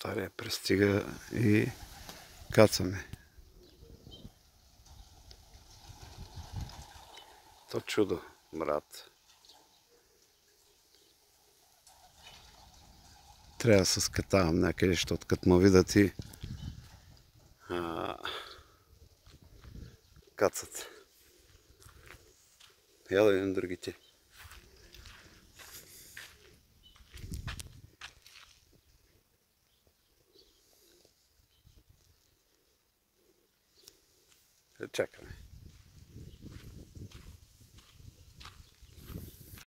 Стария пристига и кацаме. То чудо, брат. Трябва да се скатавам някъде, защото като ме видят и кацат. Я да видим другите. Чакаме.